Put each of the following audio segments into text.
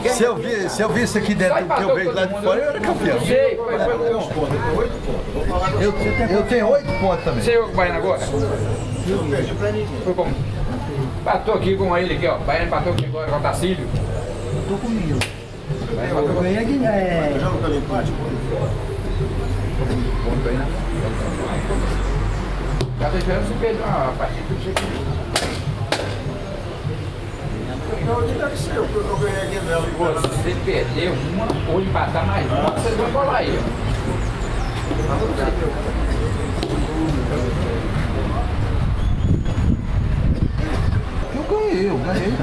Se eu visse aqui dentro do que eu vejo lá de fora, eu era campeão. Sei, Eu tenho 8 pontos também. Você jogou com o Baiano agora? Foi como? Empatou aqui com ele aqui, ó. O Baiano empatou aqui agora com o Tacílio. Eu tô comigo. Eu ganhei aqui. Joga pelo empate, pô. Ponto aí, né? Já tô esperando você perder uma partida. Onde deve ser? Eu ganhei aqui dela. Pô, se você perder uma ou empatar mais uma, vocês vão colar aí, ó. Eu ganhei.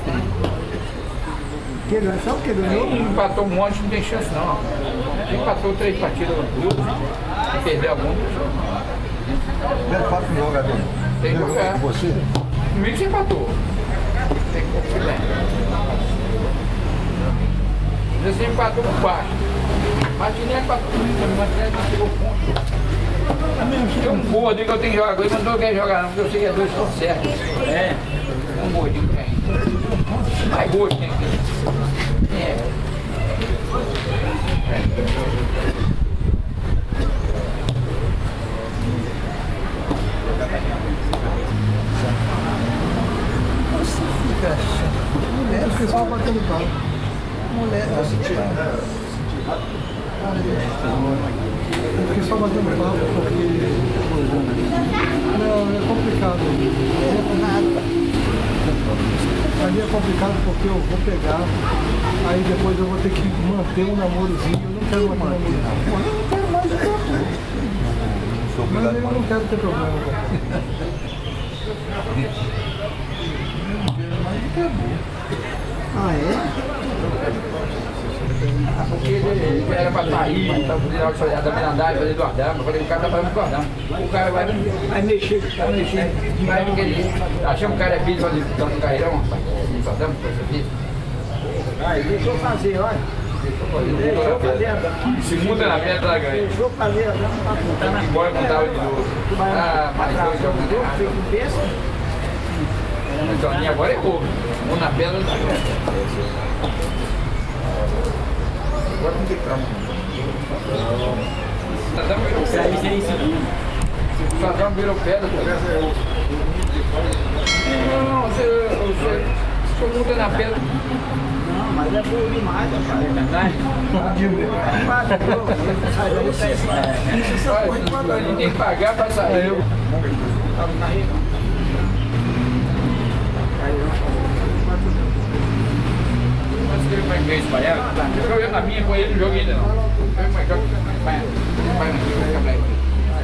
Quem ganhou? Só porque ganhou? Quem empatou um monte não tem chance não. Quem empatou 3 partidas no clube, se perder algum, Eu faço um jogador. tem que jogar. Você? Comigo você empatou. Tem que confiar. Você empatou com baixo. Martinelli empatou comigo, mas Martinelli não chegou ponto. Tem um gordo que eu tenho que jogar com ele, mas não quer jogar não, porque eu sei que é 2 pontos certos. É, um gordinho que tem. Mais gordo tem aqui. É. Mulher, o pessoal batendo pau. Mulher, eu fiquei só batendo pau porque. Não, é complicado. Ali é complicado porque eu vou pegar, aí depois eu vou ter que manter um namorozinho. Eu não quero manter um namorozinho. Eu não quero mais o tempo. Mas eu não quero ter problema. Ah, é? Porque ele era pra sair, pra poder olhar da mirandade, fazer do Ardama. Eu falei, o cara tá fazendo do Ardama. O cara vai mexer, vai mexer. Vai querer. Achamos que o cara é filho de fazer um carreirão, rapaz. Do Ardama, pra ser filho. Ah, ele deixou fazer, olha. Deixou fazer. Se muda na pedra, ela ganha. Deixou fazer, tá na Embora contava de novo. Ah, mais 2 jogos de errado. O Toninho agora errou. Um na pedra, ele tá ganhando. Agora não tem campo. O Sadam virou pedra. O Sadam virou pedra. Não, você muda na pedra. Não, mas é bom demais, cara. É verdade? Olha, tem que pagar pra sair. Mas ele vai ganhar esse baiano? Eu joguei na minha com ele, não joguei ainda não. Eu joguei com o baiano. O baiano aqui, vai cabrar aqui.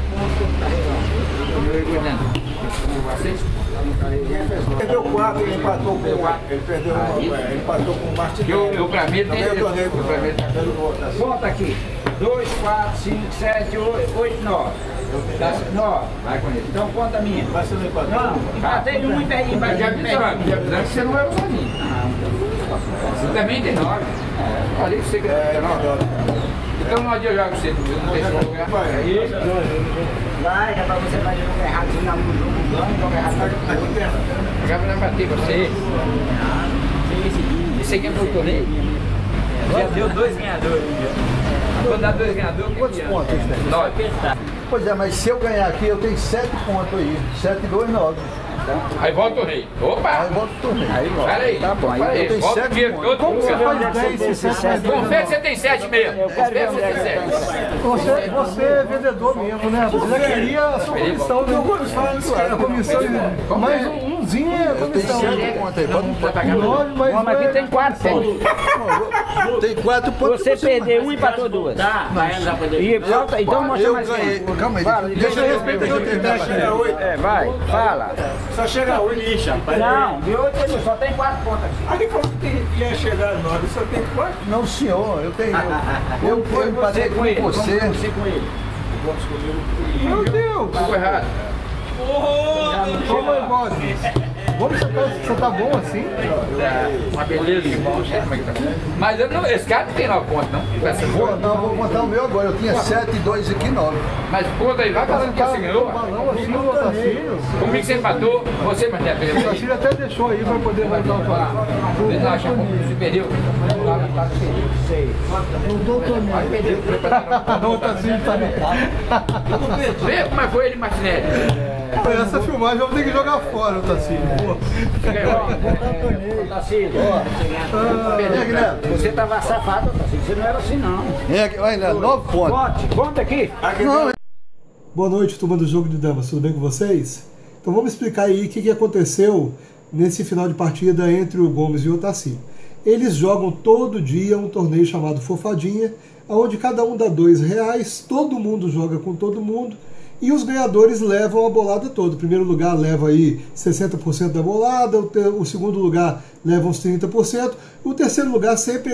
Eu joguei com ele. Vocês? Perdeu 4, ele empatou com ele perdeu ele empatou com o Martinelli. Eu pra mim tem. Volta aqui. 2, 4, 5, 7, 8, 9. 9. Vai com ele. Então conta a minha. Vai ser no empatou? Não, empatei um e peguei. Já avisando que você não é o sozinho. Você também tem 9. Falei que você que tem 9. Então não adianta jogar com você, não tem como jogar. Vai, é pra você fazer jogo errado, você não joga errado. Jogava na bater você. Esse aqui é pro torneio? Já deu 2 ganhadores. Quando dá 2 ganhadores, Quantos pontos isso tem? 9. Pois é, mas se eu ganhar aqui, eu tenho 7 pontos aí. 7, 2, 9. Aí volta o torneio. Opa! Aí volta o torneio. Pera aí. Tá bom, aí eu tenho Volta o 7 dinheiro, pontos. todo mundo. Faz 10 e 7. Confere que você tem 7 mesmo. Confere que você tem 7. Você é vendedor mesmo, né? Você queria a sua comissão, né? A comissão, mais umzinho é a Eu tenho comissão. 7 pontos aí. Pode pagar 9, mas Vamos aqui, tem 4 pontos. Tem 4 pontos. Você perdeu um e empatou 2. Tá, vai andar pra E volta, então mostra Eu mais ganhei. quem. Calma Fala, aí. Deixa eu terminar. É, vai, fala. Só chega a 8, lixa, rapaz. Não, de 8 só tem 4 pontos aqui. Aí falou que ia chegar a 9, só tem 4. Não, senhor. Eu tenho. Eu empatei com você. Você com ele. Meu Deus! Ficou errado. Como eu gosto. Gomes, você tá bom assim? Uma beleza de bom, não sei como é que tá. Mas eu não, esse cara não tem 9 pontos, não. Vou contar o meu agora. Eu tinha 7, 2 aqui, 9. Mas conta aí, vai falando que você ganhou. Balão assim no Otacílio. Comigo você empatou, você, mas O Otacílio até deixou aí pra poder voltar o jogo. Você acha que você perdeu? Não tô também. O Otacílio tá ligado. Vê como é que foi ele, Martinelli. Essa filmagem eu vou ter que jogar fora, Otacílio. Você tava safado, você não era assim não. Ainda 9 pontos. Conta aqui. Boa noite, turma do Jogo de Damas, tudo bem com vocês? Então vamos explicar aí o que aconteceu nesse final de partida entre o Gomes e o Otacílio. Eles jogam todo dia um torneio chamado Fofadinha, onde cada um dá R$2, todo mundo joga com todo mundo, e os ganhadores levam a bolada toda. O primeiro lugar leva aí 60% da bolada, o segundo lugar leva uns 30%, o terceiro lugar sempre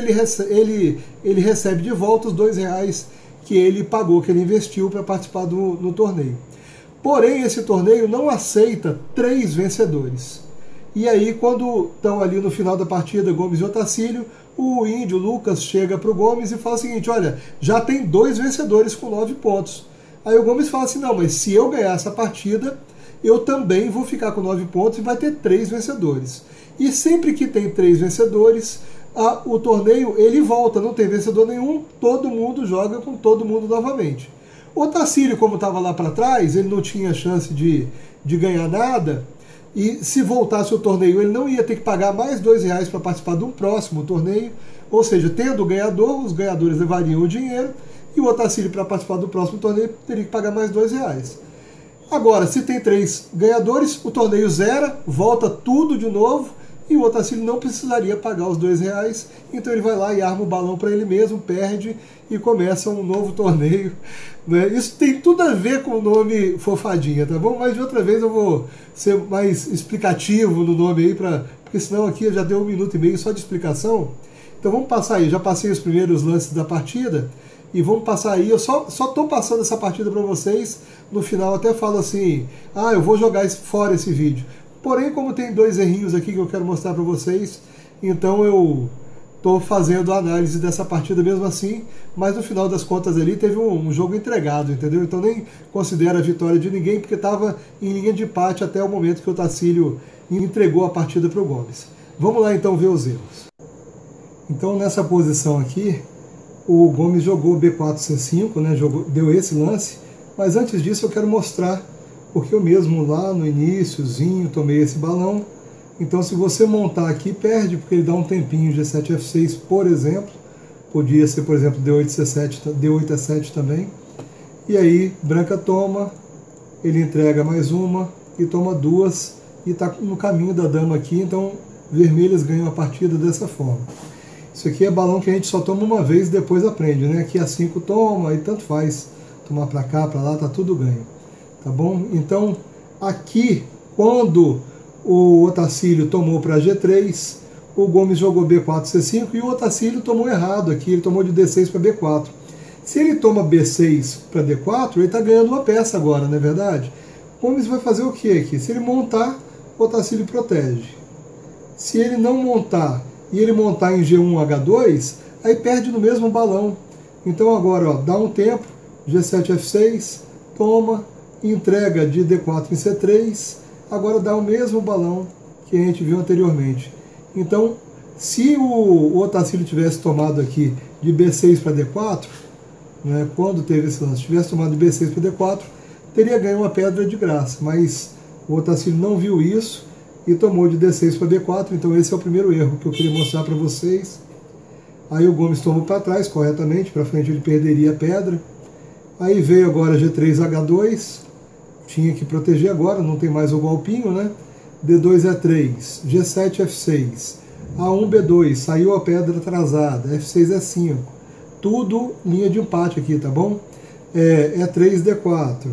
ele recebe de volta os R$2 que ele pagou, que ele investiu para participar no torneio. Porém, esse torneio não aceita 3 vencedores. E aí, quando estão ali no final da partida, Gomes e Otacílio, o índio Lucas chega para o Gomes e fala o seguinte: olha, já tem 2 vencedores com 9 pontos. Aí o Gomes fala assim: não, mas se eu ganhar essa partida, eu também vou ficar com 9 pontos e vai ter 3 vencedores. E sempre que tem 3 vencedores, o torneio ele volta, não tem vencedor nenhum, todo mundo joga com todo mundo novamente. O Otacílio, como estava lá para trás, ele não tinha chance de ganhar nada, e se voltasse o torneio ele não ia ter que pagar mais R$2 para participar de um próximo torneio, ou seja, tendo o ganhador, os ganhadores levariam o dinheiro, e o Otacílio, para participar do próximo torneio, teria que pagar mais R$2. Agora, se tem 3 ganhadores, o torneio zera, volta tudo de novo, e o Otacílio não precisaria pagar os R$2, então ele vai lá e arma o balão para ele mesmo, perde e começa um novo torneio. Né? Isso tem tudo a ver com o nome Fofadinha, tá bom? Mas de outra vez eu vou ser mais explicativo no nome aí, porque senão aqui já deu 1 minuto e meio só de explicação. Então vamos passar aí, já passei os primeiros lances da partida, e vamos passar aí, eu só estou passando essa partida para vocês, no final até falo assim, eu vou jogar fora esse vídeo. Porém, como tem 2 errinhos aqui que eu quero mostrar para vocês, então eu estou fazendo a análise dessa partida mesmo assim, mas no final das contas ali teve um jogo entregado, entendeu? Então nem considero a vitória de ninguém, porque estava em linha de empate até o momento que o Otacílio entregou a partida para o Gomes. Vamos lá então ver os erros. Então nessa posição aqui, o Gomes jogou B4, C5, né? Deu esse lance, mas antes disso eu quero mostrar, porque eu mesmo lá no iniciozinho tomei esse balão. Então se você montar aqui, perde, porque ele dá um tempinho G7, F6, por exemplo. Podia ser, por exemplo, D8, C7, D8, E7 também. E aí, branca toma, ele entrega mais uma e toma 2, e está no caminho da dama aqui, então vermelhas ganham a partida dessa forma. Isso aqui é balão que a gente só toma uma vez e depois aprende, né? Aqui a 5 toma, e tanto faz tomar para cá, para lá, tá tudo ganho. Tá bom? Então, aqui, quando o Otacílio tomou para G3, o Gomes jogou B4, C5, e o Otacílio tomou errado aqui, ele tomou de D6 para B4. Se ele toma B6 para D4, ele está ganhando uma peça agora, não é verdade? O Gomes vai fazer o que aqui? Se ele montar, o Otacílio protege. Se ele não montar, e ele montar em G1, H2, aí perde no mesmo balão. Então agora, ó, dá um tempo, G7, F6, toma, entrega de D4 em C3, agora dá o mesmo balão que a gente viu anteriormente. Então, se o Otacílio tivesse tomado aqui de B6 para D4, né, quando teve esse lance, tivesse tomado de B6 para D4, teria ganho uma pedra de graça, mas o Otacílio não viu isso e tomou de D6 para D4, então esse é o primeiro erro que eu queria mostrar para vocês. Aí o Gomes tomou para trás corretamente, para frente ele perderia a pedra. Aí veio agora G3, H2, tinha que proteger agora, não tem mais o golpinho, né? D2, E3, G7, F6, A1, B2, saiu a pedra atrasada, F6, E5, tudo linha de empate aqui, tá bom? E3, D4,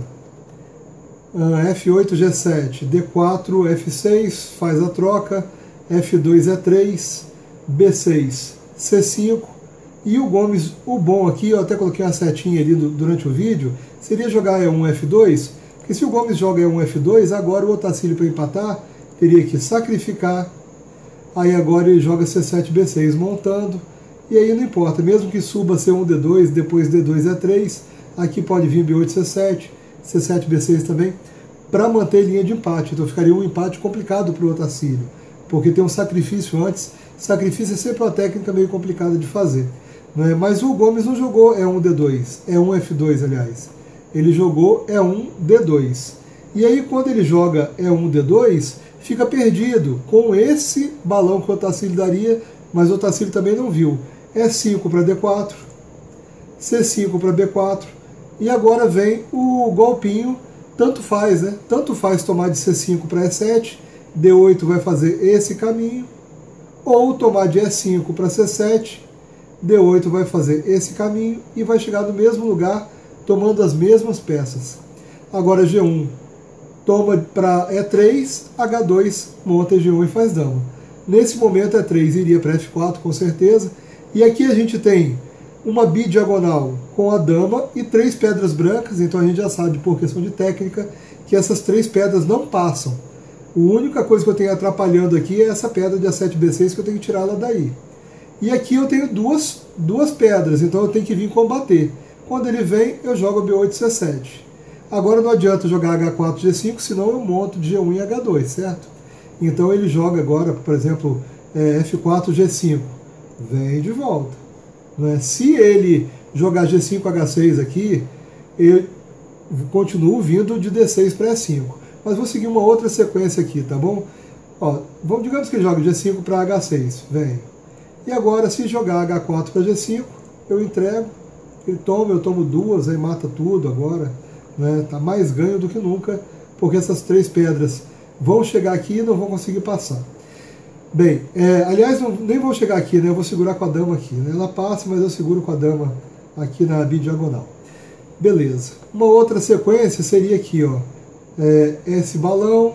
F8, G7, D4, F6, faz a troca, F2, E3, B6, C5, e o Gomes, o bom aqui, eu até coloquei uma setinha ali durante o vídeo, seria jogar E1, F2, porque se o Gomes joga E1, F2, agora o Otacílio para empatar, teria que sacrificar. Aí agora ele joga C7, B6 montando. E aí não importa, mesmo que suba C1, D2, depois D2, E3, aqui pode vir B8, C7, C7, B6 também, para manter linha de empate. Então ficaria um empate complicado para o Otacílio, porque tem um sacrifício antes. Sacrifício é sempre uma técnica meio complicada de fazer, né? Mas o Gomes não jogou E1, D2, E1, F2, aliás. Ele jogou E1, D2. E aí quando ele joga E1, D2, fica perdido com esse balão que o Otacílio daria, mas o Otacílio também não viu. E5 para D4, C5 para B4, e agora vem o golpinho, tanto faz, né? Tanto faz tomar de C5 para E7, D8 vai fazer esse caminho, ou tomar de E5 para C7, D8 vai fazer esse caminho e vai chegar no mesmo lugar, tomando as mesmas peças. Agora G1 toma para E3, H2 monta G1 e faz dama. Nesse momento E3 iria para F4 com certeza. E aqui a gente tem uma bidiagonal com a dama e 3 pedras brancas, então a gente já sabe por questão de técnica que essas 3 pedras não passam. A única coisa que eu tenho atrapalhando aqui é essa pedra de A7, B6 que eu tenho que tirar ela daí. E aqui eu tenho duas pedras, então eu tenho que vir combater. Quando ele vem, eu jogo B8, C7. Agora não adianta jogar H4, G5, senão eu monto de G1 e H2, certo? Então ele joga agora, por exemplo, F4, G5. Vem de volta, né? Se ele jogar G5, H6 aqui, eu continuo vindo de D6 para E5. Mas vou seguir uma outra sequência aqui, tá bom? Ó, digamos que ele joga G5 para H6, vem. E agora, se jogar H4 para G5, eu entrego, ele toma, eu tomo 2, aí mata tudo agora, né? Tá mais ganho do que nunca, porque essas 3 pedras vão chegar aqui e não vão conseguir passar. Bem, aliás, nem vou chegar aqui, né? Eu vou segurar com a dama aqui, né? Ela passa, mas eu seguro com a dama aqui na bidiagonal. Beleza. Uma outra sequência seria aqui, ó. Esse balão.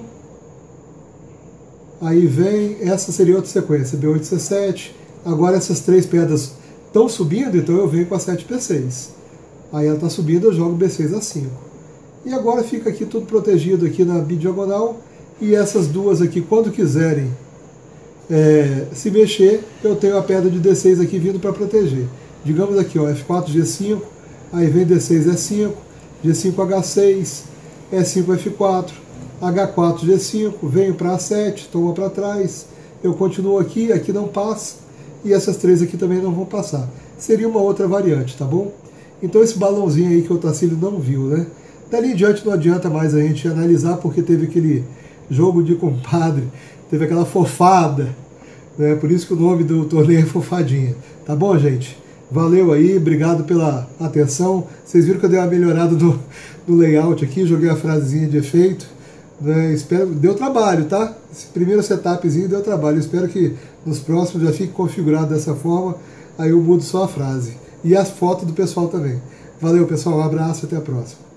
Aí vem, essa seria outra sequência, B8, C7. Agora essas 3 pedras estão subindo, então eu venho com a 7, B6. Aí ela está subindo, eu jogo B6, A5. E agora fica aqui tudo protegido aqui na bidiagonal. E essas duas aqui, quando quiserem se mexer, eu tenho a pedra de D6 aqui vindo para proteger. Digamos aqui, ó, F4, G5, aí vem D6, E5, G5, H6, E5, F4, H4, G5, venho para A7, toma para trás, eu continuo aqui, aqui não passa, e essas 3 aqui também não vão passar. Seria uma outra variante, tá bom? Então esse balãozinho aí que o Otacílio não viu, né? Dali em diante não adianta mais a gente analisar, porque teve aquele jogo de compadre, teve aquela fofada, né? Por isso que o nome do torneio é Fofadinha. Tá bom, gente? Valeu aí, obrigado pela atenção. Vocês viram que eu dei uma melhorada no layout aqui, joguei a frasezinha de efeito, né? Deu trabalho, tá? Esse primeiro setupzinho deu trabalho. Espero que nos próximos já fique configurado dessa forma. Aí eu mudo só a frase. E as fotos do pessoal também. Valeu, pessoal. Um abraço e até a próxima.